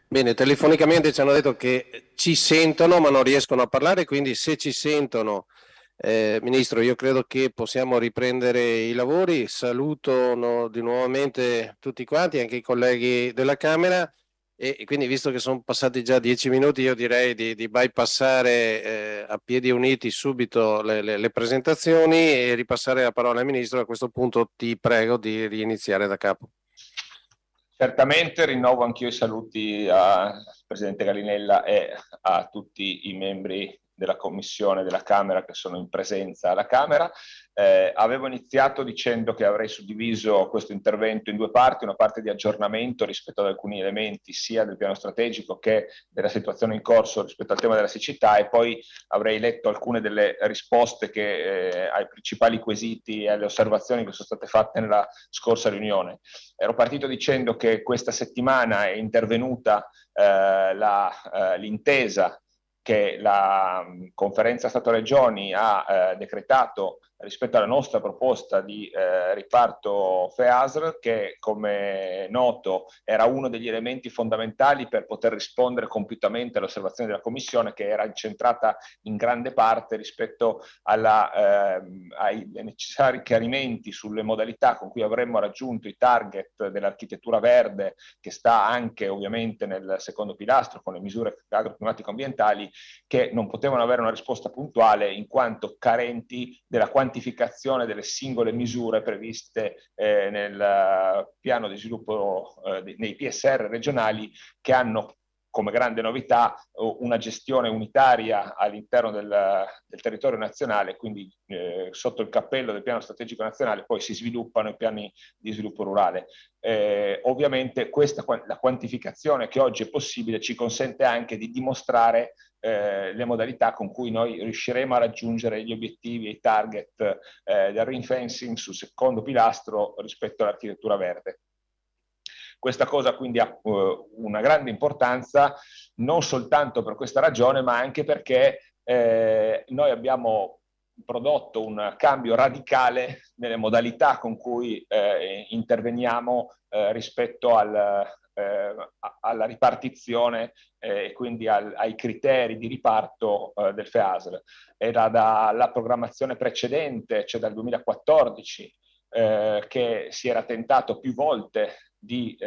Bene, telefonicamente ci hanno detto che ci sentono ma non riescono a parlare, quindi se ci sentono, Ministro, io credo che possiamo riprendere i lavori. Saluto di nuovamente tutti quanti, anche i colleghi della Camera, e quindi visto che sono passati già 10 minuti, io direi di bypassare a piedi uniti subito le presentazioni e ripassare la parola al Ministro. A questo punto ti prego di riiniziare da capo. Certamente rinnovo anch'io i saluti al Presidente Gallinella e a tutti i membri della Commissione della Camera che sono in presenza alla Camera. Avevo iniziato dicendo che avrei suddiviso questo intervento in due parti, una parte di aggiornamento rispetto ad alcuni elementi sia del piano strategico che della situazione in corso rispetto al tema della siccità, e poi avrei letto alcune delle risposte ai principali quesiti e alle osservazioni che sono state fatte nella scorsa riunione. Ero partito dicendo che questa settimana è intervenuta l'intesa che la conferenza Stato-Regioni ha decretato rispetto alla nostra proposta di riparto FEASR, che come noto era uno degli elementi fondamentali per poter rispondere compiutamente alle osservazioni della Commissione, che era incentrata in grande parte rispetto ai necessari chiarimenti sulle modalità con cui avremmo raggiunto i target dell'architettura verde, che sta anche ovviamente nel secondo pilastro con le misure agroclimatico-ambientali, che non potevano avere una risposta puntuale in quanto carenti della quantificazione delle singole misure previste nel piano di sviluppo nei PSR regionali, che hanno come grande novità una gestione unitaria all'interno del territorio nazionale, quindi sotto il cappello del piano strategico nazionale poi si sviluppano i piani di sviluppo rurale. Ovviamente la quantificazione che oggi è possibile ci consente anche di dimostrare le modalità con cui noi riusciremo a raggiungere gli obiettivi e i target del ring fencing sul secondo pilastro rispetto all'architettura verde. Questa cosa quindi ha una grande importanza non soltanto per questa ragione, ma anche perché noi abbiamo prodotto un cambio radicale nelle modalità con cui interveniamo rispetto alla ripartizione e quindi ai criteri di riparto del FEASR. Era dalla programmazione precedente, cioè dal 2014, che si era tentato più volte di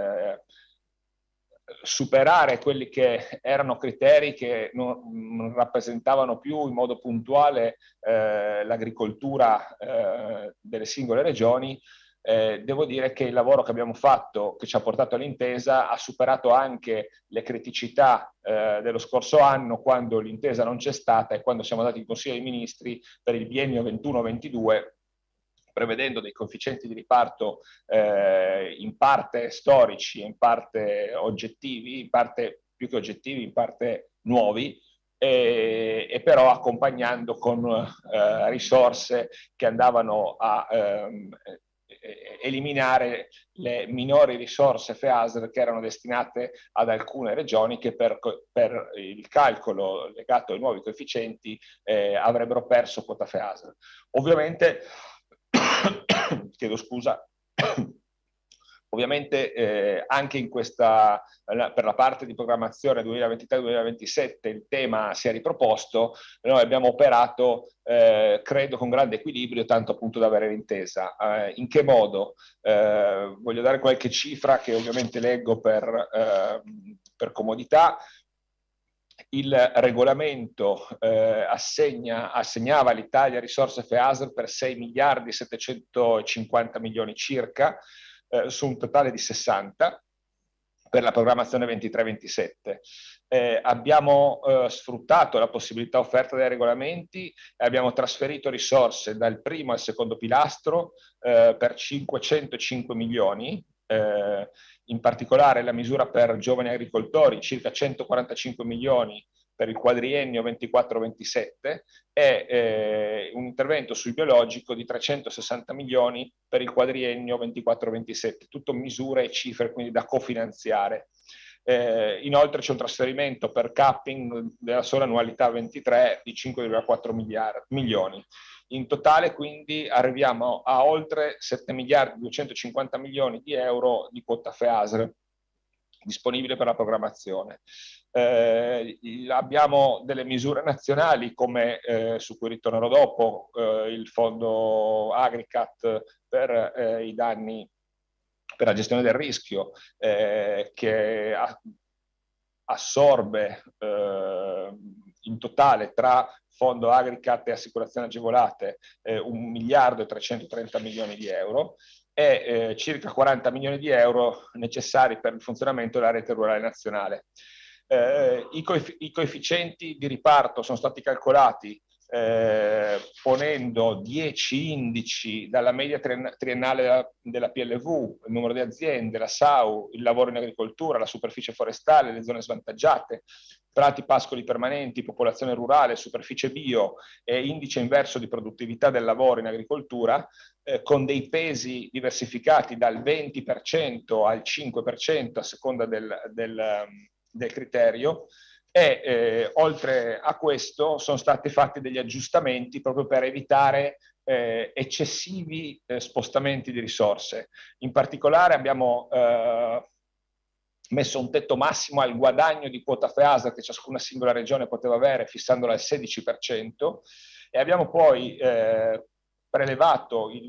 superare quelli che erano criteri che non rappresentavano più in modo puntuale l'agricoltura delle singole regioni. Devo dire che il lavoro che abbiamo fatto, che ci ha portato all'intesa, ha superato anche le criticità dello scorso anno, quando l'intesa non c'è stata e quando siamo andati in Consiglio dei Ministri per il biennio 21-22, prevedendo dei coefficienti di riparto in parte storici, in parte oggettivi, in parte più che oggettivi, in parte nuovi, e però accompagnando con risorse che andavano a eliminare le minori risorse FEASR che erano destinate ad alcune regioni che per il calcolo legato ai nuovi coefficienti avrebbero perso quota FEASR. Ovviamente chiedo scusa, ovviamente anche in questa, per la parte di programmazione 2023-2027 il tema si è riproposto. Noi abbiamo operato, credo, con grande equilibrio, tanto appunto da avere l'intesa. In che modo? Voglio dare qualche cifra che ovviamente leggo per comodità. Il regolamento assegnava all'Italia risorse FEASR per 6 miliardi 750 milioni circa, su un totale di 60 per la programmazione 23-27. Abbiamo sfruttato la possibilità offerta dai regolamenti e abbiamo trasferito risorse dal primo al secondo pilastro per 505 milioni, in particolare la misura per giovani agricoltori, circa 145 milioni per il quadriennio 24-27, e un intervento sul biologico di 360 milioni per il quadriennio 24-27, tutto misure e cifre quindi da cofinanziare. Inoltre c'è un trasferimento per capping della sola annualità 23 di 5,4 milioni. In totale quindi arriviamo a oltre 7 miliardi 250 milioni di euro di quota FEASR, disponibile per la programmazione. Abbiamo delle misure nazionali come, su cui ritornerò dopo, il fondo Agricat per i danni, per la gestione del rischio, che assorbe in totale tra fondo Agricat e assicurazioni agevolate 1 miliardo e 330 milioni di euro e circa 40 milioni di euro necessari per il funzionamento della rete rurale nazionale. I coefficienti di riparto sono stati calcolati ponendo 10 indici dalla media triennale della PLV, il numero di aziende, la SAU, il lavoro in agricoltura, la superficie forestale, le zone svantaggiate, prati pascoli permanenti, popolazione rurale, superficie bio e indice inverso di produttività del lavoro in agricoltura, con dei pesi diversificati dal 20% al 5% a seconda del criterio. E oltre a questo sono stati fatti degli aggiustamenti proprio per evitare eccessivi spostamenti di risorse. In particolare abbiamo messo un tetto massimo al guadagno di quota FEASR che ciascuna singola regione poteva avere, fissandolo al 16%, e abbiamo poi prelevato il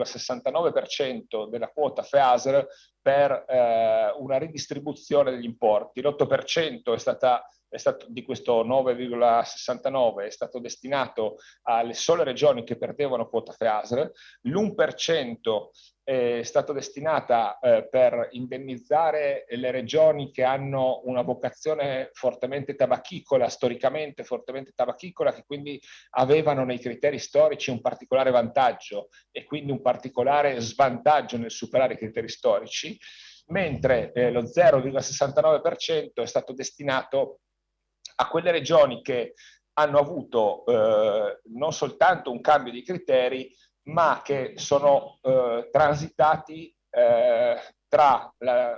9,69% della quota FEASR per una ridistribuzione degli importi. L'8% di questo 9,69 è stato destinato alle sole regioni che perdevano quota FEASR, l'1% è stato destinata per indennizzare le regioni che hanno una vocazione fortemente tabachicola, storicamente fortemente tabachicola, che quindi avevano nei criteri storici un particolare vantaggio e quindi un particolare svantaggio nel superare i criteri storici, mentre lo 0,69% è stato destinato a quelle regioni che hanno avuto non soltanto un cambio di criteri, ma che sono transitati tra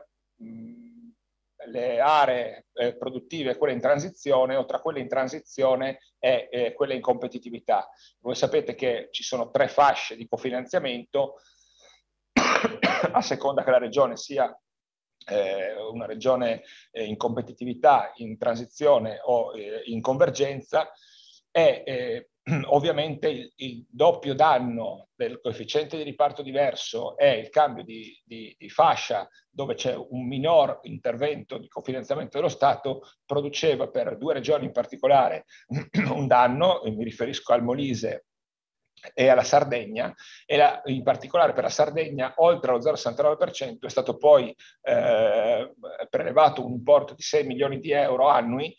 le aree produttive, quelle in transizione, o tra quelle in transizione e quelle in competitività. Voi sapete che ci sono 3 fasce di cofinanziamento, a seconda che la regione sia una regione in competitività, in transizione o in convergenza, e ovviamente il doppio danno del coefficiente di riparto diverso e il cambio di fascia, dove c'è un minor intervento di cofinanziamento dello Stato, produceva per 2 regioni in particolare un danno, mi riferisco al Molise e alla Sardegna, e in particolare per la Sardegna oltre allo 0,69% è stato poi prelevato un importo di 6 milioni di euro annui,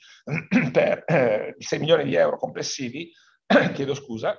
6 milioni di euro complessivi, chiedo scusa,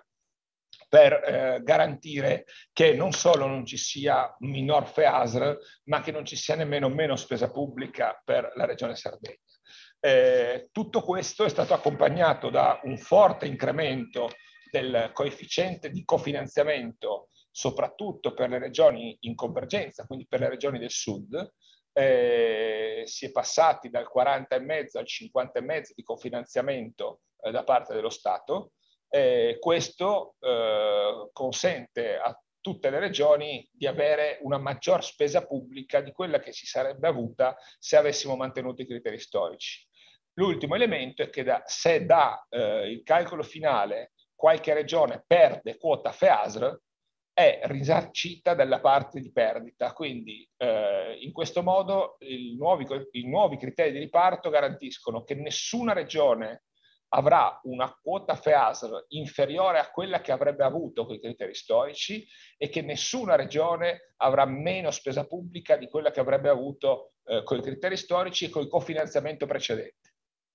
per garantire che non solo non ci sia un minor FEASR, ma che non ci sia nemmeno meno spesa pubblica per la regione Sardegna. Tutto questo è stato accompagnato da un forte incremento del coefficiente di cofinanziamento, soprattutto per le regioni in convergenza, quindi per le regioni del sud. Si è passati dal 40,5 al 50,5 di cofinanziamento da parte dello Stato. Questo consente a tutte le regioni di avere una maggior spesa pubblica di quella che si sarebbe avuta se avessimo mantenuto i criteri storici. L'ultimo elemento è che se da il calcolo finale qualche regione perde quota FEASR, è risarcita dalla parte di perdita. Quindi in questo modo i nuovi criteri di riparto garantiscono che nessuna regione avrà una quota FEASR inferiore a quella che avrebbe avuto con i criteri storici e che nessuna regione avrà meno spesa pubblica di quella che avrebbe avuto con i criteri storici e con il cofinanziamento precedente.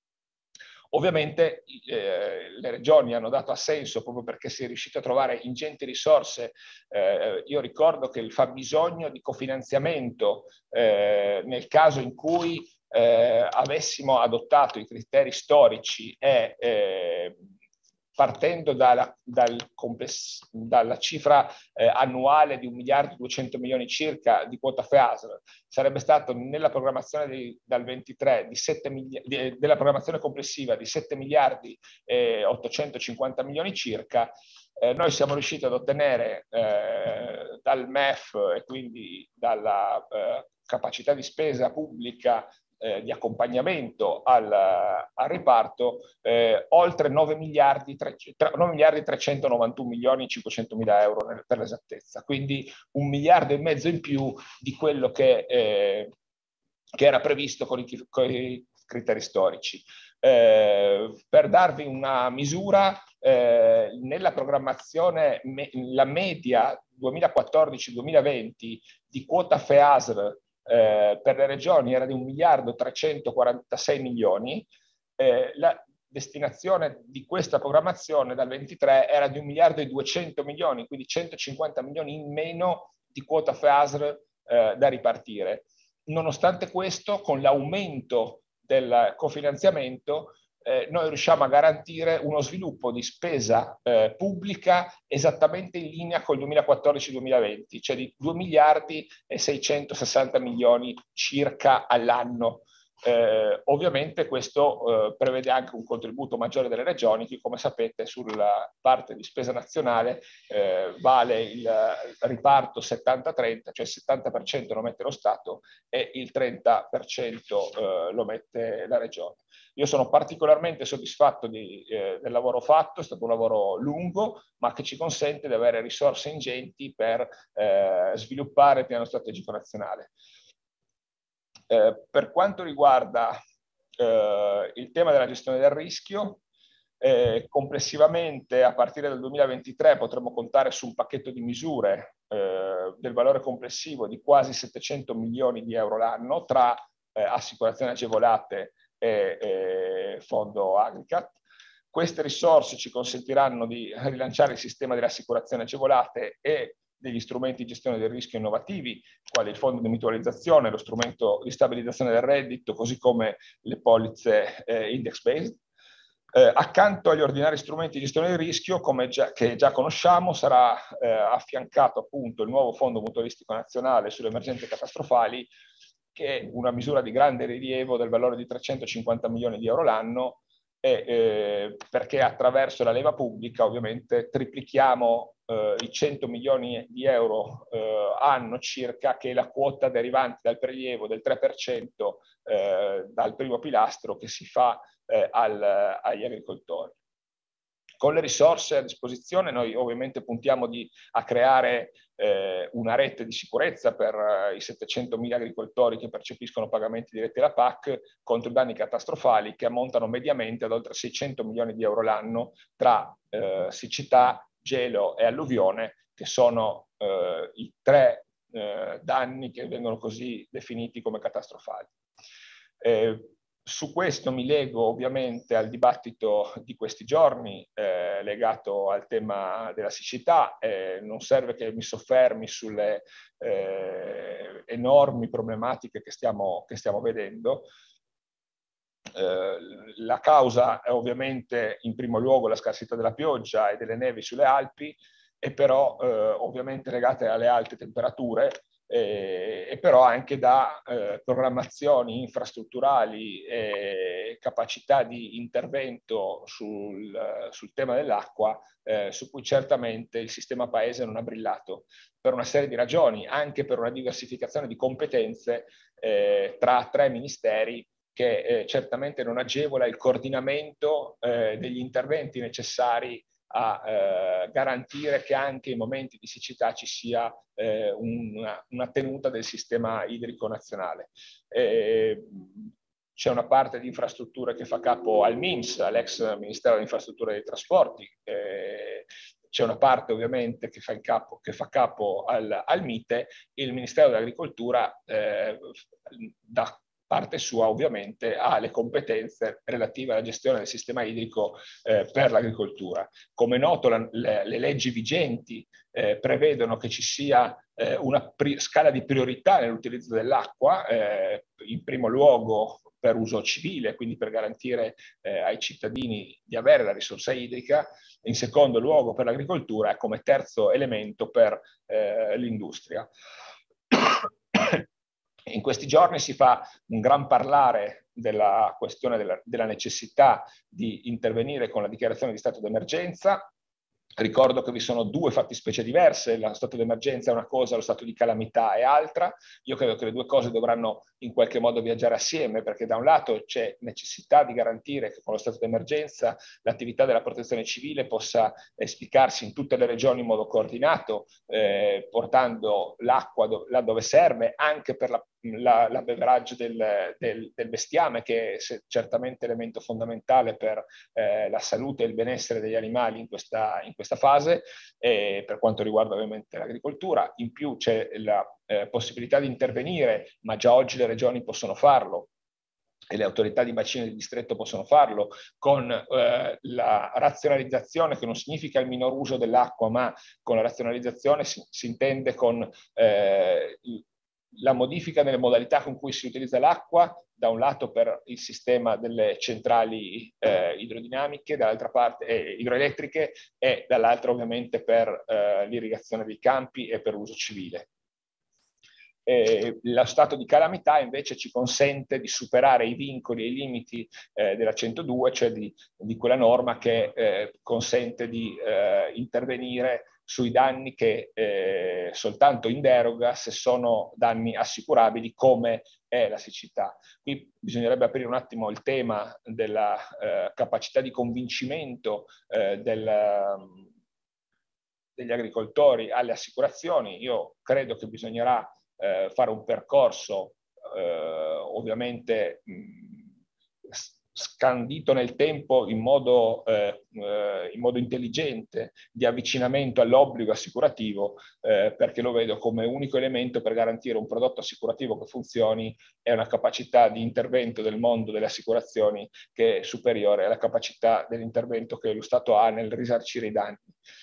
Ovviamente le regioni hanno dato assenso proprio perché si è riuscito a trovare ingenti risorse. Io ricordo che il fabbisogno di cofinanziamento nel caso in cui avessimo adottato i criteri storici e partendo dalla cifra annuale di 1 miliardo e 200 milioni circa di quota FEASR, sarebbe stato nella programmazione dal 23 della programmazione complessiva di 7 miliardi e 850 milioni circa. Noi siamo riusciti ad ottenere dal MEF e quindi dalla capacità di spesa pubblica di accompagnamento al riparto, oltre 9 miliardi 391 milioni 500 mila euro per l'esattezza, quindi 1,5 miliardi in più di quello che era previsto con i criteri storici. Per darvi una misura, nella programmazione la media 2014-2020 di quota FEASR per le regioni era di 1 miliardo 346 milioni, la destinazione di questa programmazione dal 23 era di 1 miliardo e 200 milioni, quindi 150 milioni in meno di quota FEASR da ripartire. Nonostante questo, con l'aumento del cofinanziamento, noi riusciamo a garantire uno sviluppo di spesa pubblica esattamente in linea con il 2014-2020, cioè di 2 miliardi e 660 milioni circa all'anno. Ovviamente questo prevede anche un contributo maggiore delle regioni, che come sapete sulla parte di spesa nazionale vale il riparto 70-30, cioè il 70% lo mette lo Stato e il 30% lo mette la regione. Io sono particolarmente soddisfatto del lavoro fatto, è stato un lavoro lungo, ma che ci consente di avere risorse ingenti per sviluppare il piano strategico nazionale. Per quanto riguarda il tema della gestione del rischio, complessivamente a partire dal 2023 potremo contare su un pacchetto di misure del valore complessivo di quasi 700 milioni di euro l'anno tra assicurazioni agevolate e fondo Agricat. Queste risorse ci consentiranno di rilanciare il sistema delle assicurazioni agevolate e degli strumenti di gestione del rischio innovativi, quali il fondo di mutualizzazione, lo strumento di stabilizzazione del reddito, così come le polizze index-based. Accanto agli ordinari strumenti di gestione del rischio, che già conosciamo, sarà affiancato appunto il nuovo fondo mutualistico nazionale sulle emergenze catastrofali, che è una misura di grande rilievo del valore di 350 milioni di euro l'anno, perché attraverso la leva pubblica ovviamente triplichiamo i 100 milioni di euro anno circa, che è la quota derivante dal prelievo del 3% dal primo pilastro che si fa agli agricoltori. Con le risorse a disposizione noi ovviamente puntiamo a creare una rete di sicurezza per i 700.000 agricoltori che percepiscono pagamenti diretti alla PAC contro i danni catastrofali, che ammontano mediamente ad oltre 600 milioni di euro l'anno tra siccità, gelo e alluvione, che sono i tre danni che vengono così definiti come catastrofali. Su questo mi lego ovviamente al dibattito di questi giorni legato al tema della siccità. Non serve che mi soffermi sulle enormi problematiche che stiamo vedendo. La causa è ovviamente in primo luogo la scarsità della pioggia e delle nevi sulle Alpi, e però ovviamente legate alle alte temperature, e però anche da programmazioni infrastrutturali e capacità di intervento sul tema dell'acqua, su cui certamente il sistema paese non ha brillato, per una serie di ragioni, anche per una diversificazione di competenze tra tre ministeri, che certamente non agevola il coordinamento degli interventi necessari a garantire che anche in momenti di siccità ci sia una tenuta del sistema idrico nazionale. C'è una parte di infrastrutture che fa capo al MIMS, all'ex Ministero delle Infrastrutture e dei Trasporti, c'è una parte ovviamente che fa capo al MITE, e il Ministero dell'Agricoltura da parte sua ovviamente ha le competenze relative alla gestione del sistema idrico per l'agricoltura. Come è noto, le leggi vigenti prevedono che ci sia una scala di priorità nell'utilizzo dell'acqua, in primo luogo per uso civile, quindi per garantire ai cittadini di avere la risorsa idrica, in secondo luogo per l'agricoltura, e come terzo elemento per l'industria. In questi giorni si fa un gran parlare della questione della necessità di intervenire con la dichiarazione di stato d'emergenza. Ricordo che vi sono due fattispecie diverse, lo stato d'emergenza è una cosa, lo stato di calamità è altra. Io credo che le due cose dovranno in qualche modo viaggiare assieme, perché da un lato c'è necessità di garantire che con lo stato d'emergenza l'attività della protezione civile possa esplicarsi in tutte le regioni in modo coordinato, portando l'acqua là dove serve, anche per l'abbeverage del bestiame, che è certamente elemento fondamentale per la salute e il benessere degli animali in questa fase, per quanto riguarda ovviamente l'agricoltura. In più c'è la possibilità di intervenire, ma già oggi le regioni possono farlo e le autorità di bacino di distretto possono farlo, con la razionalizzazione, che non significa il minor uso dell'acqua, ma con la razionalizzazione si intende con la modifica nelle modalità con cui si utilizza l'acqua, da un lato per il sistema delle centrali idrodinamiche, dall'altra parte idroelettriche, e dall'altra ovviamente per l'irrigazione dei campi e per uso civile. Lo stato di calamità invece ci consente di superare i vincoli e i limiti della 102, cioè di quella norma che consente di intervenire sui danni che soltanto in deroga, se sono danni assicurabili, come è la siccità. Qui bisognerebbe aprire un attimo il tema della capacità di convincimento degli agricoltori alle assicurazioni. Io credo che bisognerà fare un percorso ovviamente scandito nel tempo in modo intelligente, di avvicinamento all'obbligo assicurativo, perché lo vedo come unico elemento per garantire un prodotto assicurativo che funzioni e una capacità di intervento del mondo delle assicurazioni che è superiore alla capacità dell'intervento che lo Stato ha nel risarcire i danni.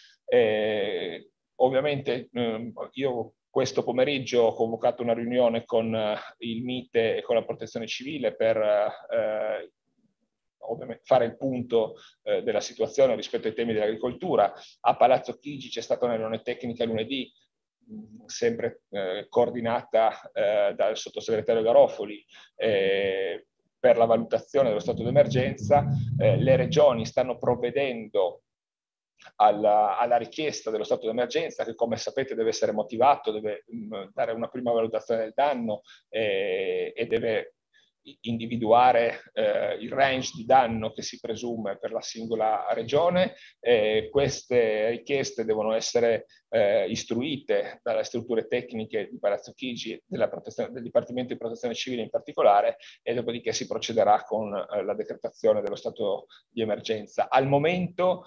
Ovviamente io questo pomeriggio ho convocato una riunione con il MITE e con la Protezione Civile per ovviamente fare il punto della situazione rispetto ai temi dell'agricoltura. A Palazzo Chigi c'è stata una riunione tecnica lunedì, sempre coordinata dal sottosegretario Garofoli, per la valutazione dello stato d'emergenza. Le regioni stanno provvedendo alla richiesta dello stato d'emergenza, che come sapete deve essere motivato, deve dare una prima valutazione del danno e deve individuare il range di danno che si presume per la singola regione. Queste richieste devono essere istruite dalle strutture tecniche di Palazzo Chigi, del Dipartimento di Protezione Civile in particolare, e dopodiché si procederà con la decretazione dello stato di emergenza. Al momento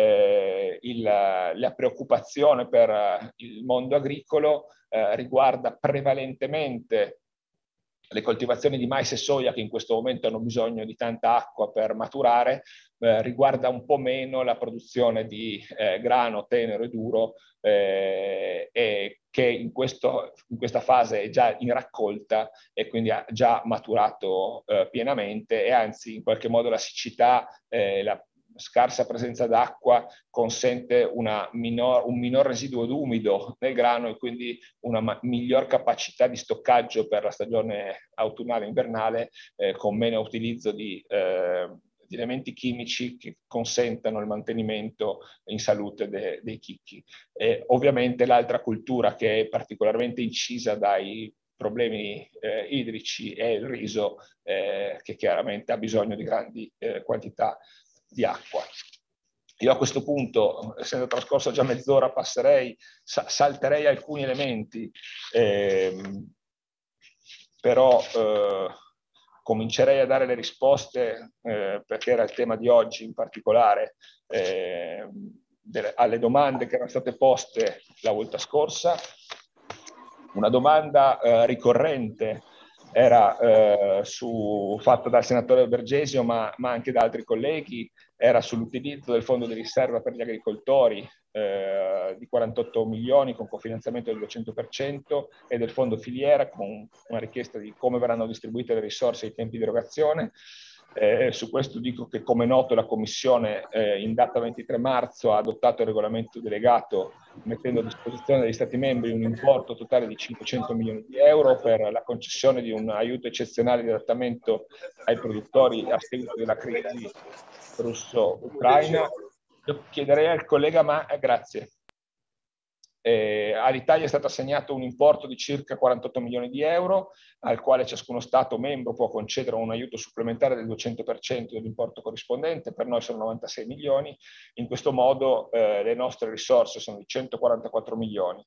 la preoccupazione per il mondo agricolo riguarda prevalentemente le coltivazioni di mais e soia, che in questo momento hanno bisogno di tanta acqua per maturare, riguarda un po' meno la produzione di grano tenero e duro, e che in questa fase è già in raccolta e quindi ha già maturato pienamente, e anzi in qualche modo la siccità, la scarsa presenza d'acqua consente un minor residuo d'umido nel grano e quindi una miglior capacità di stoccaggio per la stagione autunnale e invernale, con meno utilizzo di elementi chimici che consentano il mantenimento in salute dei chicchi. Ovviamente l'altra cultura che è particolarmente incisa dai problemi idrici è il riso, che chiaramente ha bisogno di grandi quantità di acqua. Io a questo punto, essendo trascorsa già mezz'ora, salterei alcuni elementi, però comincerei a dare le risposte, perché era il tema di oggi in particolare, alle domande che erano state poste la volta scorsa. Una domanda ricorrente era fatta dal senatore Bergesio, ma anche da altri colleghi, era sull'utilizzo del fondo di riserva per gli agricoltori di 48 milioni con cofinanziamento del 200%, e del fondo filiera con una richiesta di come verranno distribuite le risorse e i tempi di erogazione. Su questo dico che, come noto, la Commissione in data 23 marzo ha adottato il regolamento delegato, mettendo a disposizione degli Stati membri un importo totale di 500 milioni di euro per la concessione di un aiuto eccezionale di adattamento ai produttori a seguito della crisi russo-ucraina. Io chiederei al collega, grazie. All'Italia è stato assegnato un importo di circa 48 milioni di euro, al quale ciascuno Stato membro può concedere un aiuto supplementare del 200% dell'importo corrispondente. Per noi sono 96 milioni. In questo modo le nostre risorse sono di 144 milioni.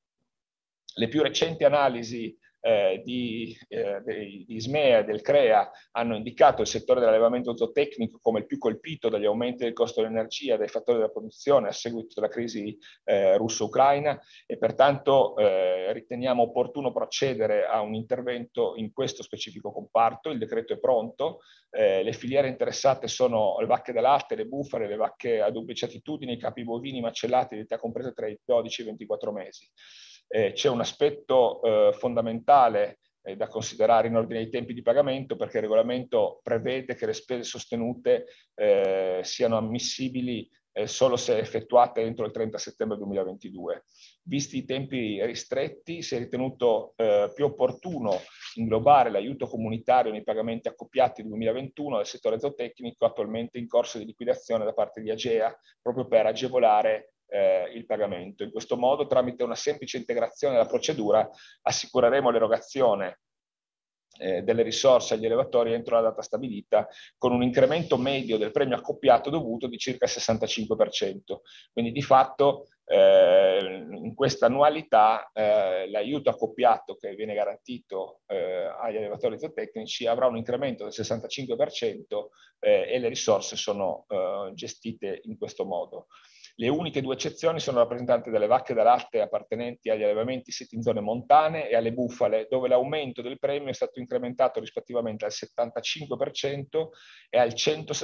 Le più recenti analisi di ISMEA e del CREA hanno indicato il settore dell'allevamento zootecnico come il più colpito dagli aumenti del costo dell'energia, dai fattori della produzione a seguito della crisi russo-ucraina, e pertanto riteniamo opportuno procedere a un intervento in questo specifico comparto. Il decreto è pronto. Le filiere interessate sono le vacche da latte, le bufale, le vacche a duplice attitudine, i capi bovini macellati di età compresa tra i 12 e i 24 mesi. C'è un aspetto fondamentale da considerare in ordine ai tempi di pagamento, perché il regolamento prevede che le spese sostenute siano ammissibili solo se effettuate entro il 30 settembre 2022. Visti i tempi ristretti, si è ritenuto più opportuno inglobare l'aiuto comunitario nei pagamenti accoppiati 2021 del settore zootecnico, attualmente in corso di liquidazione da parte di AGEA, proprio per agevolare il pagamento. In questo modo, tramite una semplice integrazione della procedura, assicureremo l'erogazione delle risorse agli allevatori entro la data stabilita, con un incremento medio del premio accoppiato dovuto di circa il 65%. Quindi di fatto in questa annualità l'aiuto accoppiato che viene garantito agli allevatori zootecnici avrà un incremento del 65% e le risorse sono gestite in questo modo. Le uniche due eccezioni sono rappresentate dalle vacche da latte appartenenti agli allevamenti siti in zone montane e alle bufale, dove l'aumento del premio è stato incrementato rispettivamente al 75% e al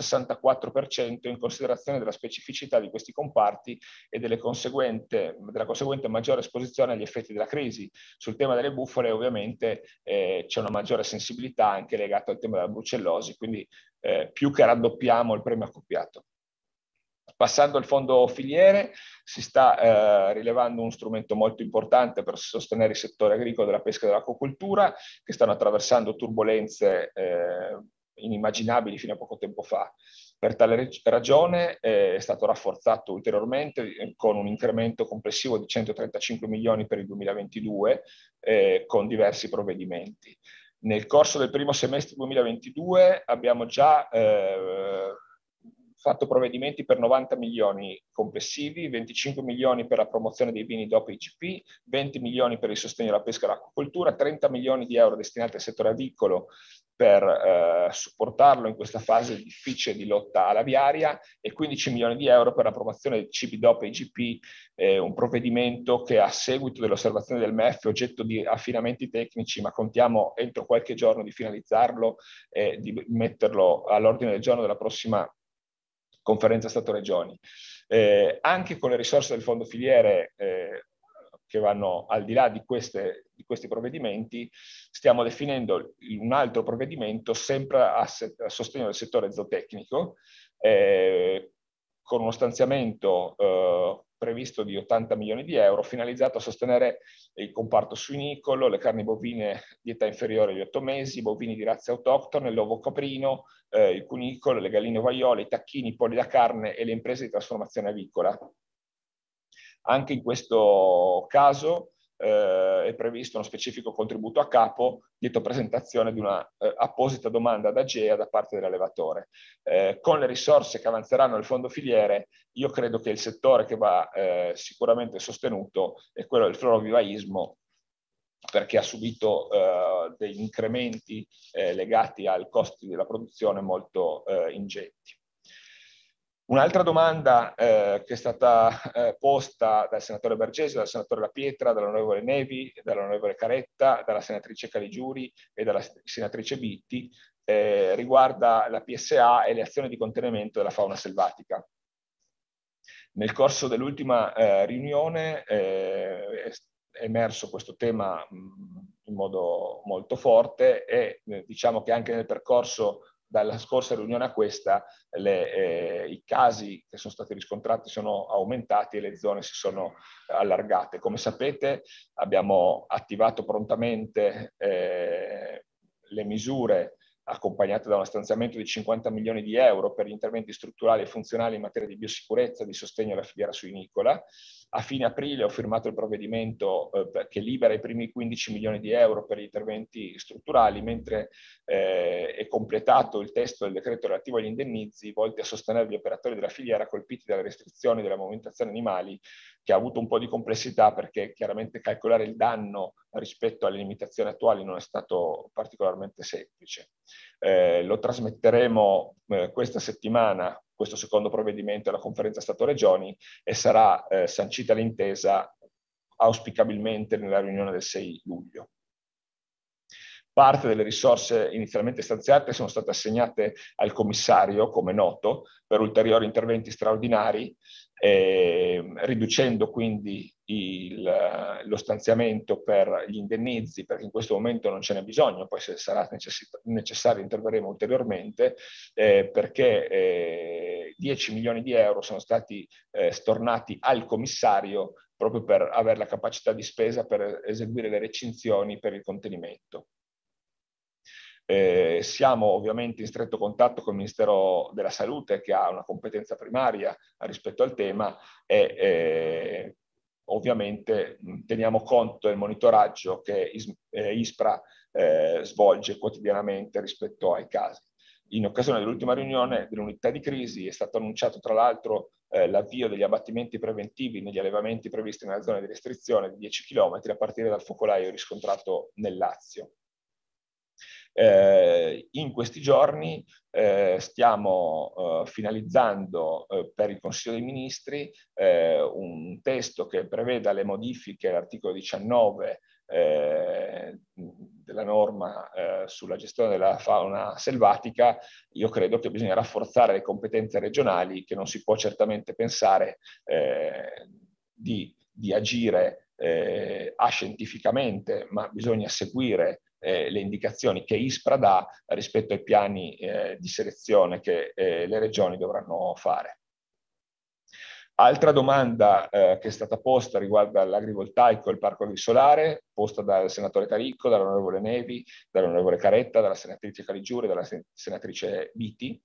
164% in considerazione della specificità di questi comparti e della conseguente maggiore esposizione agli effetti della crisi. Sul tema delle bufale ovviamente c'è una maggiore sensibilità anche legata al tema della brucellosi, quindi più che raddoppiamo il premio accoppiato. Passando al fondo filiere, si sta rilevando uno strumento molto importante per sostenere il settore agricolo della pesca e dell'acquacoltura, che stanno attraversando turbolenze inimmaginabili fino a poco tempo fa. Per tale ragione è stato rafforzato ulteriormente con un incremento complessivo di 135 milioni per il 2022 con diversi provvedimenti. Nel corso del primo semestre 2022 abbiamo già fatto provvedimenti per 90 milioni complessivi, 25 milioni per la promozione dei vini DOP IGP, 20 milioni per il sostegno alla pesca e all'acquacoltura, 30 milioni di euro destinati al settore avicolo per supportarlo in questa fase difficile di lotta all'aviaria e 15 milioni di euro per la promozione dei cibi DOP IGP, un provvedimento che a seguito dell'osservazione del MEF è oggetto di affinamenti tecnici, ma contiamo entro qualche giorno di finalizzarlo e di metterlo all'ordine del giorno della prossima conferenza Stato-Regioni. Anche con le risorse del fondo filiere che vanno al di là di questi provvedimenti, stiamo definendo un altro provvedimento sempre a sostegno del settore zootecnico, con uno stanziamento previsto di 80 milioni di euro, finalizzato a sostenere il comparto suinicolo, le carni bovine di età inferiore agli 8 mesi, i bovini di razze autoctone, l'ovo caprino, il cunicolo, le galline ovaiole, i tacchini, i polli da carne e le imprese di trasformazione avicola. Anche in questo caso è previsto uno specifico contributo a capo dietro presentazione di una apposita domanda ad AGEA da parte dell'allevatore. Con le risorse che avanzeranno nel fondo filiere, io credo che il settore che va sicuramente sostenuto è quello del florovivaismo, perché ha subito degli incrementi legati ai costi della produzione molto ingenti. Un'altra domanda che è stata posta dal senatore Bergesio, dal senatore La Pietra, dall'onorevole Nevi, dall'onorevole Caretta, dalla senatrice Caligiuri e dalla senatrice Bitti riguarda la PSA e le azioni di contenimento della fauna selvatica. Nel corso dell'ultima riunione è emerso questo tema in modo molto forte e diciamo che anche nel percorso dalla scorsa riunione a questa i casi che sono stati riscontrati sono aumentati e le zone si sono allargate. Come sapete abbiamo attivato prontamente le misure accompagnata da uno stanziamento di 50 milioni di euro per gli interventi strutturali e funzionali in materia di biosicurezza e di sostegno alla filiera suinicola. A fine aprile ho firmato il provvedimento che libera i primi 15 milioni di euro per gli interventi strutturali, mentre è completato il testo del decreto relativo agli indennizzi volti a sostenere gli operatori della filiera colpiti dalle restrizioni della movimentazione animali, che ha avuto un po' di complessità perché chiaramente calcolare il danno rispetto alle limitazioni attuali non è stato particolarmente semplice. Lo trasmetteremo questa settimana, questo secondo provvedimento, alla conferenza Stato-Regioni, e sarà sancita l'intesa auspicabilmente nella riunione del 6 luglio. Parte delle risorse inizialmente stanziate sono state assegnate al commissario, come noto, per ulteriori interventi straordinari, riducendo quindi lo stanziamento per gli indennizzi, perché in questo momento non ce n'è bisogno, poi se sarà necessario interverremo ulteriormente, perché 10 milioni di euro sono stati stornati al commissario proprio per avere la capacità di spesa per eseguire le recinzioni per il contenimento. Siamo ovviamente in stretto contatto con il Ministero della Salute, che ha una competenza primaria rispetto al tema, e ovviamente teniamo conto del monitoraggio che ISPRA svolge quotidianamente rispetto ai casi. In occasione dell'ultima riunione dell'unità di crisi è stato annunciato tra l'altro l'avvio degli abbattimenti preventivi negli allevamenti previsti nella zona di restrizione di 10 km a partire dal focolaio riscontrato nel Lazio. In questi giorni stiamo finalizzando per il Consiglio dei Ministri un testo che preveda le modifiche all'articolo 19 della norma sulla gestione della fauna selvatica. Io credo che bisogna rafforzare le competenze regionali, che non si può certamente pensare di agire ascientificamente, ma bisogna seguire le indicazioni che ISPRA dà rispetto ai piani di selezione che le regioni dovranno fare. Altra domanda che è stata posta riguarda l'agrivoltaico e il parco agrisolare, posta dal senatore Taricco, dall'onorevole Nevi, dall'onorevole Caretta, dalla senatrice Caligiuri e dalla senatrice Biti.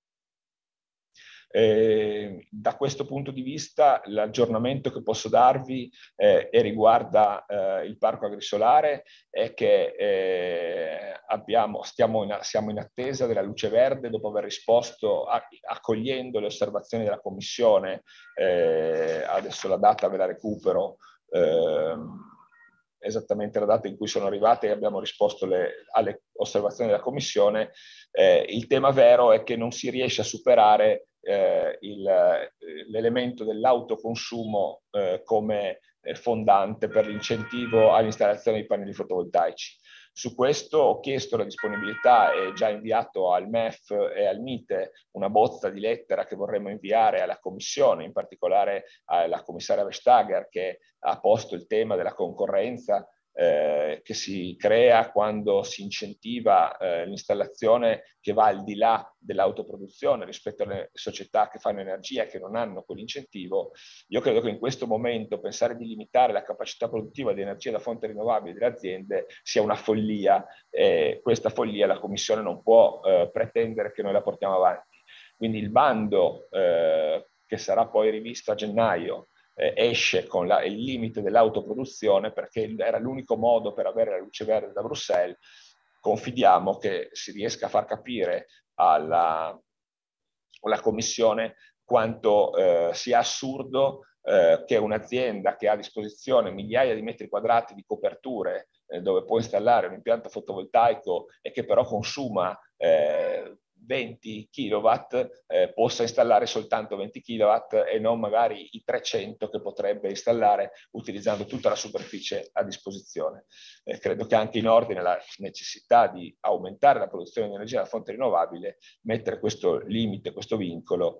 Da questo punto di vista l'aggiornamento che posso darvi e riguarda il parco agrisolare è che siamo in attesa della luce verde dopo aver risposto accogliendo le osservazioni della Commissione. Adesso la data ve la recupero, esattamente la data in cui sono arrivate e abbiamo risposto alle osservazioni della Commissione. Il tema vero è che non si riesce a superare l'elemento dell'autoconsumo come fondante per l'incentivo all'installazione di pannelli fotovoltaici. Su questo ho chiesto la disponibilità e già inviato al MEF e al MITE una bozza di lettera che vorremmo inviare alla Commissione, in particolare alla commissaria Vestager, che ha posto il tema della concorrenza che si crea quando si incentiva l'installazione che va al di là dell'autoproduzione rispetto alle società che fanno energia e che non hanno quell'incentivo. Io credo che in questo momento pensare di limitare la capacità produttiva di energia da fonte rinnovabile delle aziende sia una follia, e questa follia la Commissione non può pretendere che noi la portiamo avanti. Quindi il bando che sarà poi rivisto a gennaio esce con il limite dell'autoproduzione, perché era l'unico modo per avere la luce verde da Bruxelles. Confidiamo che si riesca a far capire alla Commissione quanto sia assurdo che un'azienda che ha a disposizione migliaia di metri quadrati di coperture dove può installare un impianto fotovoltaico e che però consuma 20 kW possa installare soltanto 20 kW e non magari i 300 che potrebbe installare utilizzando tutta la superficie a disposizione. Credo che anche in ordine alla necessità di aumentare la produzione di energia da fonte rinnovabile, mettere questo limite, questo vincolo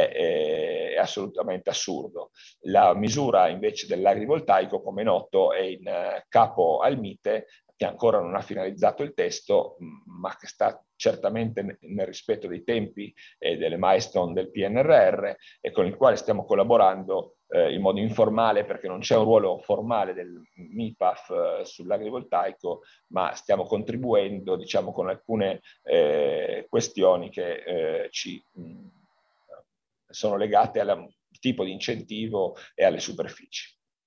è assolutamente assurdo. La misura invece dell'agrivoltaico, come noto, è in capo al MITE, che che ancora non ha finalizzato il testo, ma che sta certamente nel rispetto dei tempi e delle milestone del PNRR, e con il quale stiamo collaborando in modo informale, perché non c'è un ruolo formale del MIPAF sull'agrivoltaico, ma stiamo contribuendo, diciamo, con alcune questioni che sono legate al tipo di incentivo e alle superfici.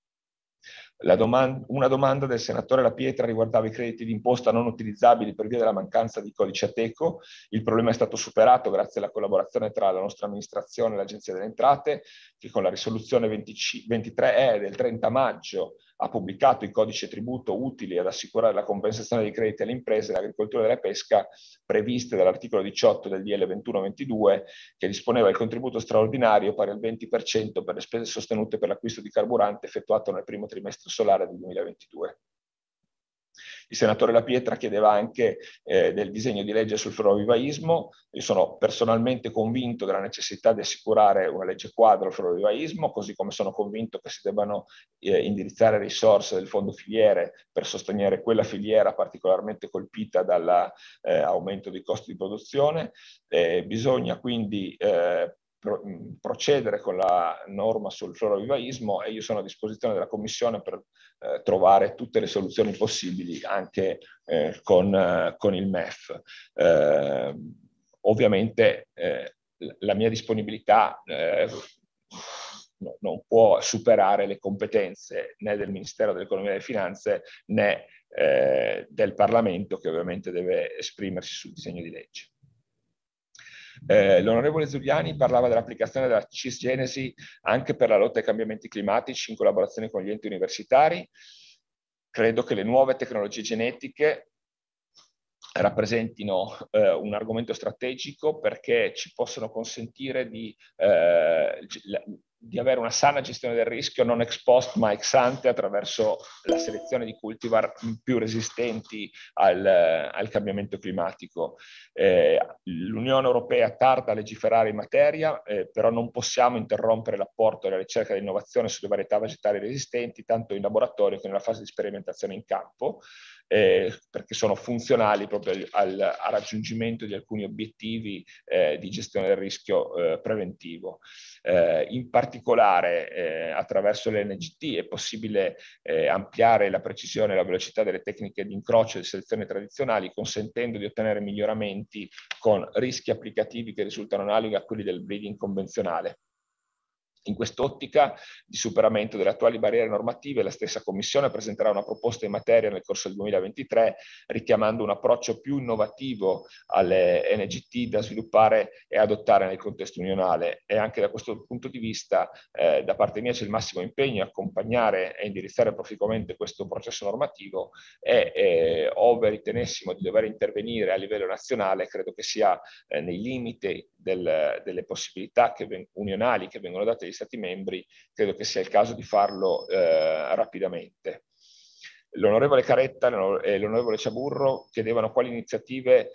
Una domanda del senatore La Pietra riguardava i crediti d'imposta non utilizzabili per via della mancanza di codice Ateco. Il problema è stato superato grazie alla collaborazione tra la nostra amministrazione e l'Agenzia delle Entrate, che con la risoluzione 23E del 30 maggio ha pubblicato i codici tributo utili ad assicurare la compensazione dei crediti alle imprese dell'agricoltura e della pesca previste dall'articolo 18 del DL 2122, che disponeva il contributo straordinario pari al 20% per le spese sostenute per l'acquisto di carburante effettuato nel primo trimestre solare del 2022. Il senatore La Pietra chiedeva anche del disegno di legge sul florovivaismo. Io sono personalmente convinto della necessità di assicurare una legge quadro al florovivaismo, così come sono convinto che si debbano indirizzare risorse del fondo filiere per sostenere quella filiera particolarmente colpita dall'aumento dei costi di produzione. Bisogna quindi procedere con la norma sul florovivaismo, e io sono a disposizione della Commissione per trovare tutte le soluzioni possibili anche con il MEF. Ovviamente la mia disponibilità non può superare le competenze né del Ministero dell'Economia e delle Finanze né del Parlamento, che ovviamente deve esprimersi sul disegno di legge. L'onorevole Zuliani parlava dell'applicazione della cisgenesi anche per la lotta ai cambiamenti climatici in collaborazione con gli enti universitari. Credo che le nuove tecnologie genetiche rappresentino un argomento strategico, perché ci possono consentire di avere una sana gestione del rischio, non ex post ma ex ante, attraverso la selezione di cultivar più resistenti al cambiamento climatico. L'Unione Europea tarda a legiferare in materia, però non possiamo interrompere l'apporto della ricerca e dell'innovazione sulle varietà vegetali resistenti, tanto in laboratorio che nella fase di sperimentazione in campo, perché sono funzionali proprio al raggiungimento di alcuni obiettivi di gestione del rischio preventivo. In particolare attraverso l'NGT è possibile ampliare la precisione e la velocità delle tecniche di incrocio e di selezione tradizionali, consentendo di ottenere miglioramenti con rischi applicativi che risultano analoghi a quelli del breeding convenzionale. In quest'ottica di superamento delle attuali barriere normative, la stessa Commissione presenterà una proposta in materia nel corso del 2023, richiamando un approccio più innovativo alle NGT da sviluppare e adottare nel contesto unionale. E anche da questo punto di vista, da parte mia c'è il massimo impegno a accompagnare e indirizzare proficuamente questo processo normativo, e ove ritenessimo di dover intervenire a livello nazionale, credo che sia nei limiti delle possibilità unionali che vengono date agli Stati membri, credo che sia il caso di farlo rapidamente. L'onorevole Caretta e l'onorevole Ciaburro chiedevano quali iniziative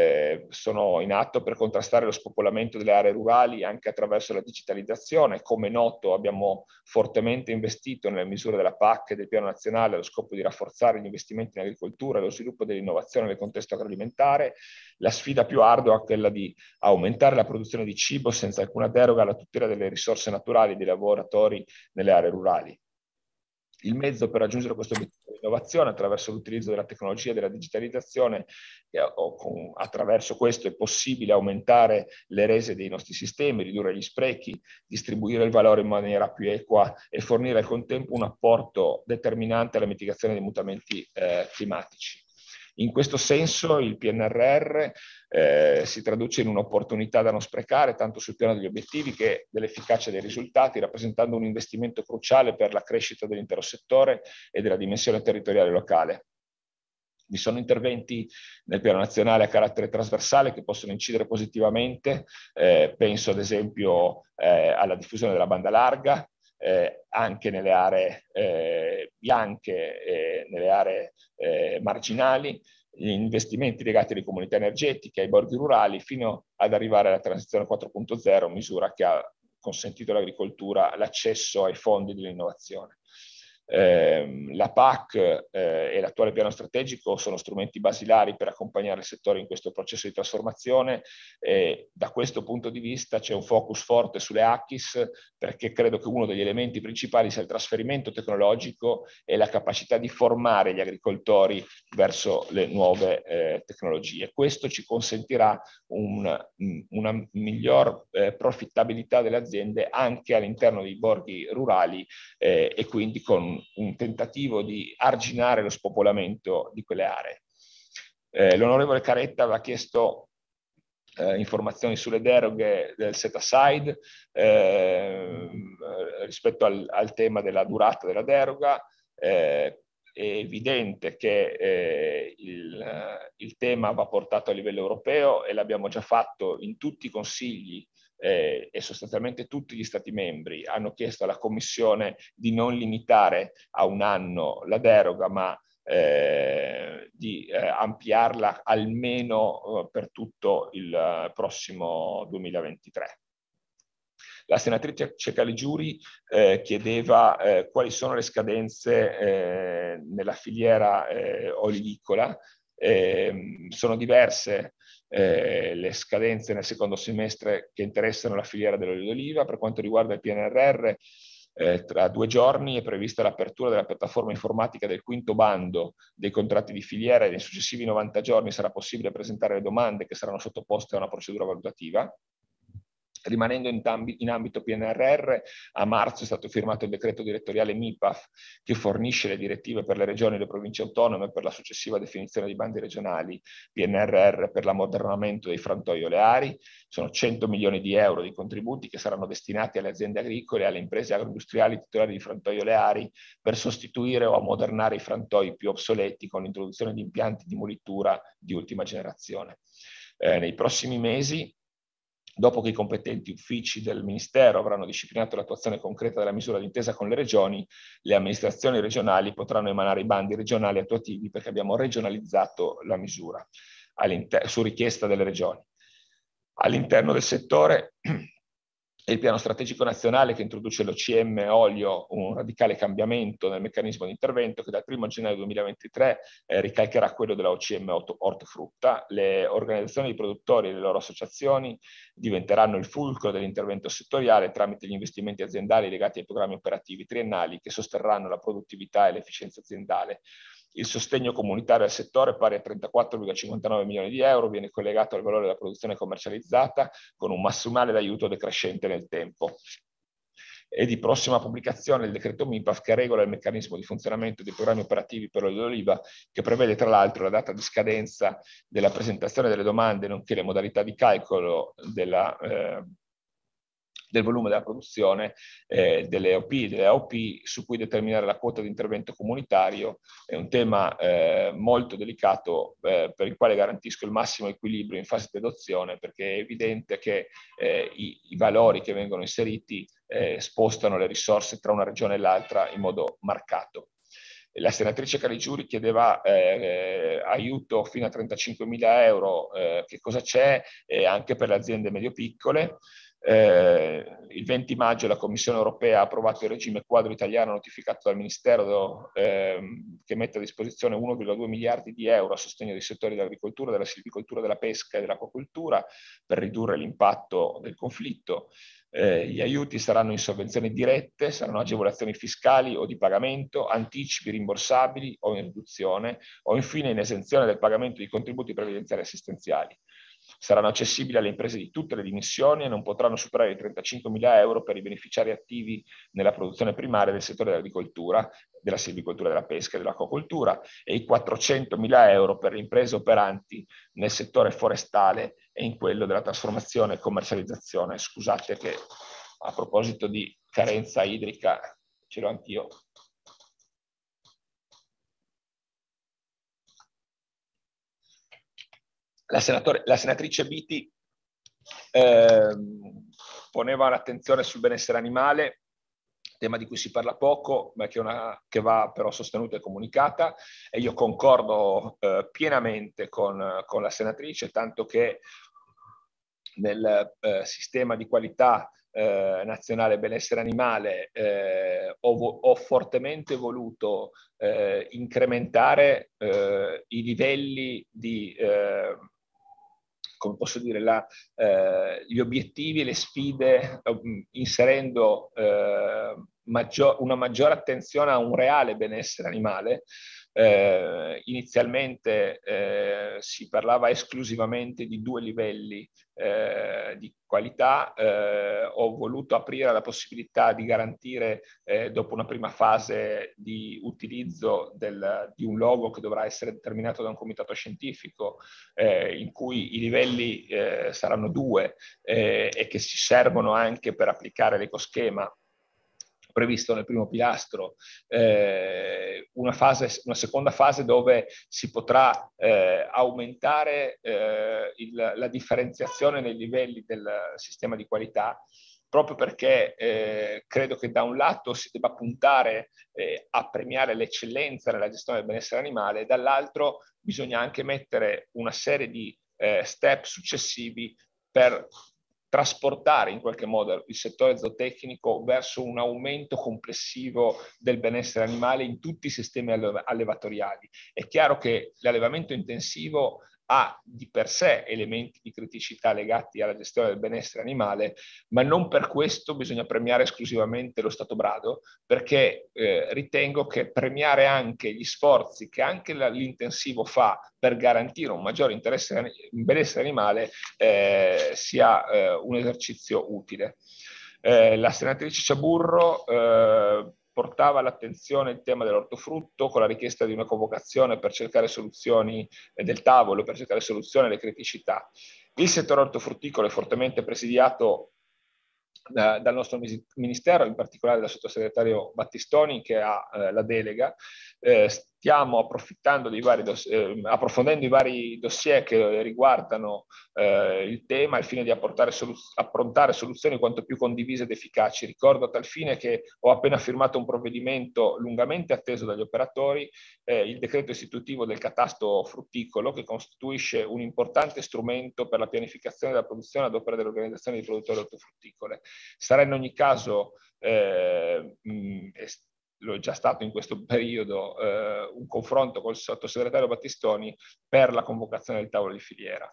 sono in atto per contrastare lo spopolamento delle aree rurali anche attraverso la digitalizzazione. Come noto, abbiamo fortemente investito nelle misure della PAC e del Piano Nazionale allo scopo di rafforzare gli investimenti in agricoltura e lo sviluppo dell'innovazione nel contesto agroalimentare. La sfida più ardua è quella di aumentare la produzione di cibo senza alcuna deroga alla tutela delle risorse naturali dei lavoratori nelle aree rurali. Il mezzo per raggiungere questo obiettivo di innovazione attraverso l'utilizzo della tecnologia e della digitalizzazione, attraverso questo è possibile aumentare le rese dei nostri sistemi, ridurre gli sprechi, distribuire il valore in maniera più equa e fornire al contempo un apporto determinante alla mitigazione dei mutamenti climatici. In questo senso il PNRR si traduce in un'opportunità da non sprecare tanto sul piano degli obiettivi che dell'efficacia dei risultati, rappresentando un investimento cruciale per la crescita dell'intero settore e della dimensione territoriale locale. Vi sono interventi nel piano nazionale a carattere trasversale che possono incidere positivamente, penso ad esempio alla diffusione della banda larga, anche nelle aree bianche, nelle aree marginali, gli investimenti legati alle comunità energetiche, ai borghi rurali, fino ad arrivare alla transizione 4.0, misura che ha consentito all'agricoltura l'accesso ai fondi dell'innovazione. La PAC e l'attuale piano strategico sono strumenti basilari per accompagnare il settore in questo processo di trasformazione. Da questo punto di vista c'è un focus forte sulle ACCIS, perché credo che uno degli elementi principali sia il trasferimento tecnologico e la capacità di formare gli agricoltori verso le nuove tecnologie. Questo ci consentirà una miglior profittabilità delle aziende anche all'interno dei borghi rurali, e quindi con un tentativo di arginare lo spopolamento di quelle aree. L'onorevole Caretta aveva chiesto informazioni sulle deroghe del set aside rispetto al tema della durata della deroga. È evidente che il tema va portato a livello europeo e l'abbiamo già fatto in tutti i consigli, e sostanzialmente tutti gli Stati membri hanno chiesto alla Commissione di non limitare a un anno la deroga, ma di ampliarla almeno per tutto il prossimo 2023. La senatrice Caligiuri chiedeva quali sono le scadenze nella filiera olivicola. Sono diverse le scadenze nel secondo semestre che interessano la filiera dell'olio d'oliva. Per quanto riguarda il PNRR, tra 2 giorni è prevista l'apertura della piattaforma informatica del quinto bando dei contratti di filiera e nei successivi 90 giorni sarà possibile presentare le domande che saranno sottoposte a una procedura valutativa. Rimanendo in ambito PNRR, a marzo è stato firmato il decreto direttoriale MIPAF che fornisce le direttive per le regioni e le province autonome per la successiva definizione di bandi regionali PNRR per l'ammodernamento dei frantoi oleari. Sono 100 milioni di euro di contributi che saranno destinati alle aziende agricole e alle imprese agroindustriali titolari di frantoi oleari per sostituire o ammodernare i frantoi più obsoleti con l'introduzione di impianti di molitura di ultima generazione. Nei prossimi mesi, dopo che i competenti uffici del Ministero avranno disciplinato l'attuazione concreta della misura d'intesa con le regioni, le amministrazioni regionali potranno emanare i bandi regionali attuativi, perché abbiamo regionalizzato la misura su richiesta delle regioni. All'interno del settore è il piano strategico nazionale che introduce l'OCM olio, un radicale cambiamento nel meccanismo di intervento che dal 1 gennaio 2023 ricalcherà quello della OCM ortofrutta. Le organizzazioni di produttori e le loro associazioni diventeranno il fulcro dell'intervento settoriale tramite gli investimenti aziendali legati ai programmi operativi triennali che sosterranno la produttività e l'efficienza aziendale. Il sostegno comunitario al settore, pari a 34,59 milioni di euro, viene collegato al valore della produzione commercializzata con un massimale d'aiuto decrescente nel tempo. È di prossima pubblicazione il decreto MIPAF che regola il meccanismo di funzionamento dei programmi operativi per l'olio d'oliva, che prevede tra l'altro la data di scadenza della presentazione delle domande, nonché le modalità di calcolo del volume della produzione delle EOP e delle AOP, su cui determinare la quota di intervento comunitario. È un tema molto delicato per il quale garantisco il massimo equilibrio in fase di adozione, perché è evidente che i valori che vengono inseriti spostano le risorse tra una regione e l'altra in modo marcato. La senatrice Caligiuri chiedeva aiuto fino a 35.000 euro, che cosa c'è, anche per le aziende medio-piccole. Il 20 maggio la Commissione europea ha approvato il regime quadro italiano notificato dal Ministero che mette a disposizione 1,2 miliardi di euro a sostegno dei settori dell'agricoltura, della silvicoltura, della pesca e dell'acquacoltura per ridurre l'impatto del conflitto. Gli aiuti saranno in sovvenzioni dirette, saranno agevolazioni fiscali o di pagamento, anticipi rimborsabili o in riduzione, o infine in esenzione del pagamento di contributi previdenziali e assistenziali. Saranno accessibili alle imprese di tutte le dimensioni e non potranno superare i 35.000 euro per i beneficiari attivi nella produzione primaria del settore dell'agricoltura, della silvicoltura, della pesca e dell'acquacoltura, e i 400.000 euro per le imprese operanti nel settore forestale e in quello della trasformazione e commercializzazione. Scusate che a proposito di carenza idrica ce l'ho anch'io. La senatrice Biti poneva l'attenzione sul benessere animale, tema di cui si parla poco, ma che va però sostenuta e comunicata, e io concordo pienamente con la senatrice, tanto che nel sistema di qualità nazionale benessere animale, ho fortemente voluto incrementare i livelli di, come posso dire, gli obiettivi e le sfide, inserendo una maggiore attenzione a un reale benessere animale. Inizialmente si parlava esclusivamente di 2 livelli di qualità. Ho voluto aprire la possibilità di garantire, dopo una prima fase di utilizzo di un logo che dovrà essere determinato da un comitato scientifico, in cui i livelli saranno 2 e che si servono anche per applicare l'ecoschema previsto nel primo pilastro, una seconda fase dove si potrà aumentare la differenziazione nei livelli del sistema di qualità, proprio perché credo che da un lato si debba puntare a premiare l'eccellenza nella gestione del benessere animale, e dall'altro bisogna anche mettere una serie di step successivi per trasportare in qualche modo il settore zootecnico verso un aumento complessivo del benessere animale in tutti i sistemi allevatoriali. È chiaro che l'allevamento intensivo ha di per sé elementi di criticità legati alla gestione del benessere animale, ma non per questo bisogna premiare esclusivamente lo stato brado, perché ritengo che premiare anche gli sforzi che anche l'intensivo fa per garantire un maggiore benessere animale sia un esercizio utile. La senatrice Ciaburro portava all'attenzione il tema dell'ortofrutto con la richiesta di una convocazione per cercare soluzioni del tavolo, per cercare soluzioni alle criticità. Il settore ortofrutticolo è fortemente presidiato dal nostro Ministero, in particolare dal sottosegretario Battistoni, che ha la delega. Stiamo approfittando approfondendo i vari dossier che riguardano il tema al fine di approntare soluzioni quanto più condivise ed efficaci. Ricordo a tal fine che ho appena firmato un provvedimento lungamente atteso dagli operatori, il decreto istitutivo del catasto frutticolo, che costituisce un importante strumento per la pianificazione della produzione ad opera delle organizzazioni di produttori ortofrutticole. Sarà in ogni caso lo è già stato in questo periodo, un confronto col sottosegretario Battistoni per la convocazione del tavolo di filiera.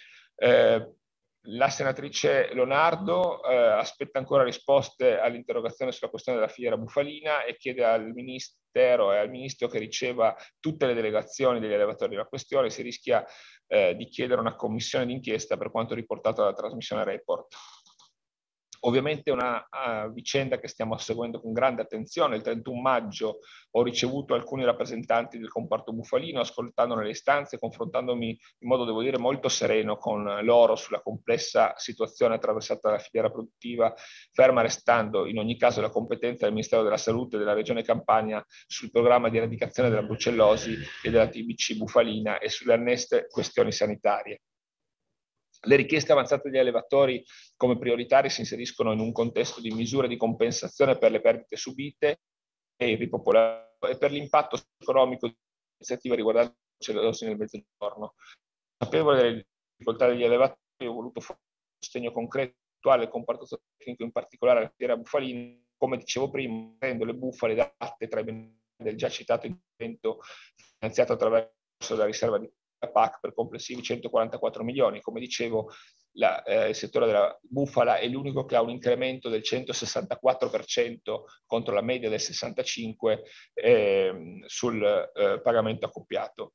La senatrice Lonardo aspetta ancora risposte all'interrogazione sulla questione della filiera bufalina e chiede al Ministero e al Ministro che riceva tutte le delegazioni degli allevatori della questione. Si rischia di chiedere una commissione d'inchiesta per quanto riportato dalla trasmissione Report. Ovviamente è una vicenda che stiamo seguendo con grande attenzione. Il 31 maggio ho ricevuto alcuni rappresentanti del comparto bufalino, ascoltandone le istanze e confrontandomi in modo, devo dire, molto sereno con loro sulla complessa situazione attraversata dalla filiera produttiva, ferma restando in ogni caso la competenza del Ministero della Salute e della Regione Campania sul programma di eradicazione della brucellosi e della TBC bufalina e sulle annesse questioni sanitarie. Le richieste avanzate dagli allevatori come prioritari si inseriscono in un contesto di misure di compensazione per le perdite subite e il ripopolamento e per l'impatto economico di iniziative riguardanti la brucellosi nel Mezzogiorno. Sapevole delle difficoltà degli allevatori, ho voluto fare un sostegno concreto al comparto tecnico, in particolare alla filiera bufalina, come dicevo prima, rendendo le bufale datte tra i benefici del già citato intervento finanziato attraverso la riserva di PAC per complessivi 144 milioni. Come dicevo, il settore della bufala è l'unico che ha un incremento del 164% contro la media del 65% sul pagamento accoppiato.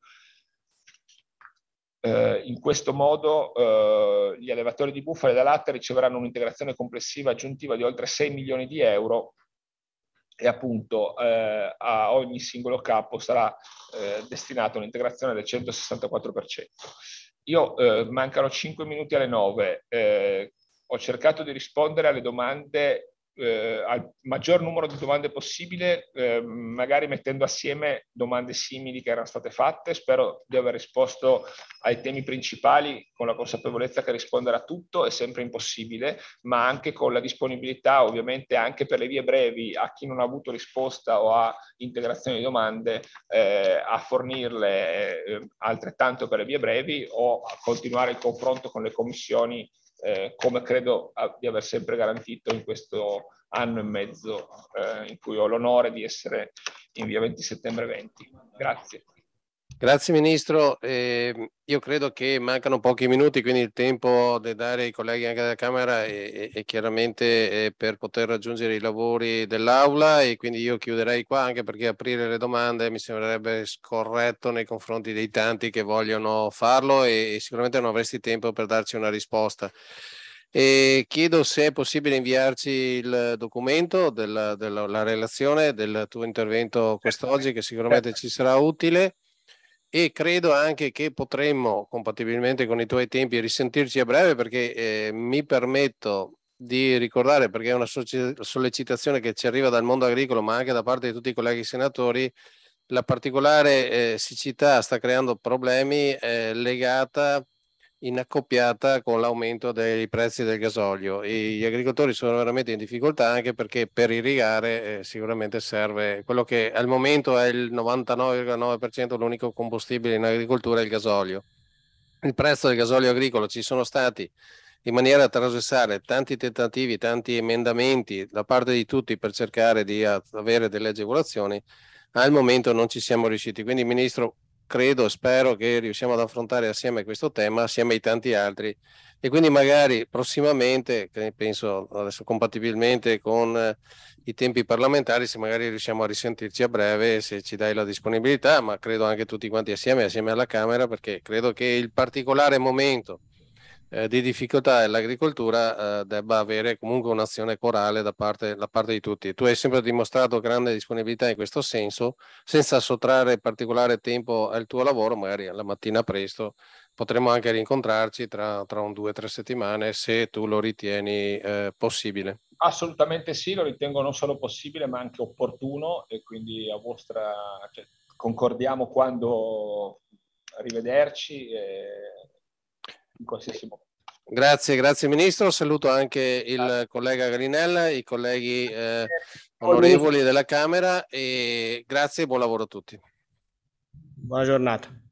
In questo modo gli allevatori di bufale da latte riceveranno un'integrazione complessiva aggiuntiva di oltre 6 milioni di euro e appunto a ogni singolo capo sarà destinato un'integrazione del 164%. Io mancano 5 minuti alle 9, ho cercato di rispondere alle domande, al maggior numero di domande possibile, magari mettendo assieme domande simili che erano state fatte. Spero di aver risposto ai temi principali, con la consapevolezza che rispondere a tutto è sempre impossibile, ma anche con la disponibilità, ovviamente, anche per le vie brevi, a chi non ha avuto risposta o ha integrazioni di domande, a fornirle altrettanto per le vie brevi o a continuare il confronto con le commissioni come credo di aver sempre garantito in questo anno e mezzo in cui ho l'onore di essere in via 20 settembre 20. Grazie. Grazie Ministro, io credo che mancano pochi minuti, quindi il tempo da dare ai colleghi anche della Camera e chiaramente per poter raggiungere i lavori dell'Aula, e quindi io chiuderei qua, anche perché aprire le domande mi sembrerebbe scorretto nei confronti dei tanti che vogliono farlo e sicuramente non avresti tempo per darci una risposta. E chiedo se è possibile inviarci il documento della relazione del tuo intervento quest'oggi, che sicuramente ci sarà utile. E credo anche che potremmo, compatibilmente con i tuoi tempi, risentirci a breve, perché mi permetto di ricordare, perché è una sollecitazione che ci arriva dal mondo agricolo, ma anche da parte di tutti i colleghi senatori, la particolare siccità sta creando problemi legata inaccoppiata con l'aumento dei prezzi del gasolio, e gli agricoltori sono veramente in difficoltà, anche perché per irrigare sicuramente serve quello che al momento è il 99,9% l'unico combustibile in agricoltura, è il gasolio. Il prezzo del gasolio agricolo, ci sono stati in maniera trasversale tanti tentativi, tanti emendamenti da parte di tutti per cercare di avere delle agevolazioni. Al momento non ci siamo riusciti, quindi Ministro, credo, spero che riusciamo ad affrontare assieme questo tema, assieme ai tanti altri, e quindi magari prossimamente, che penso adesso compatibilmente con i tempi parlamentari, se magari riusciamo a risentirci a breve, se ci dai la disponibilità, ma credo anche tutti quanti assieme alla Camera, perché credo che il particolare momento di difficoltà dell'agricoltura debba avere comunque un'azione corale da parte di tutti. Tu hai sempre dimostrato grande disponibilità in questo senso, senza sottrarre particolare tempo al tuo lavoro, magari la mattina presto potremmo anche rincontrarci tra un 2 o 3 settimane, se tu lo ritieni possibile. Assolutamente sì, lo ritengo non solo possibile ma anche opportuno, e quindi a vostra, cioè, concordiamo quando rivederci in qualsiasi modo. Grazie Ministro, saluto anche il collega Grinella, i colleghi onorevoli della Camera, e grazie e buon lavoro a tutti. Buona giornata.